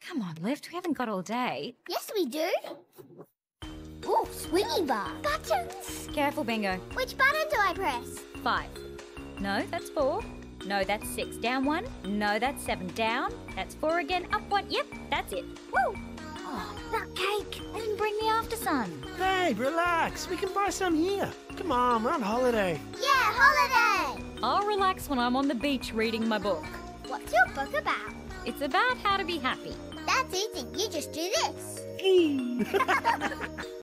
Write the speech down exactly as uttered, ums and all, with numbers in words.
Come on, Lift, we haven't got all day. Yes, we do. Ooh, swingy bar. Buttons. Careful, Bingo. Which button do I press? Five. No, that's four. No, that's six. Down one. No, that's seven. Down. That's four again. Up one. Yep, that's it. Woo! Oh, that cake. I didn't bring the after sun. Babe, relax. We can buy some here. Come on, we're on holiday. Yeah, holiday. I'll relax when I'm on the beach reading my book. What's your book about? It's about how to be happy. That's easy. You just do this. Eeee.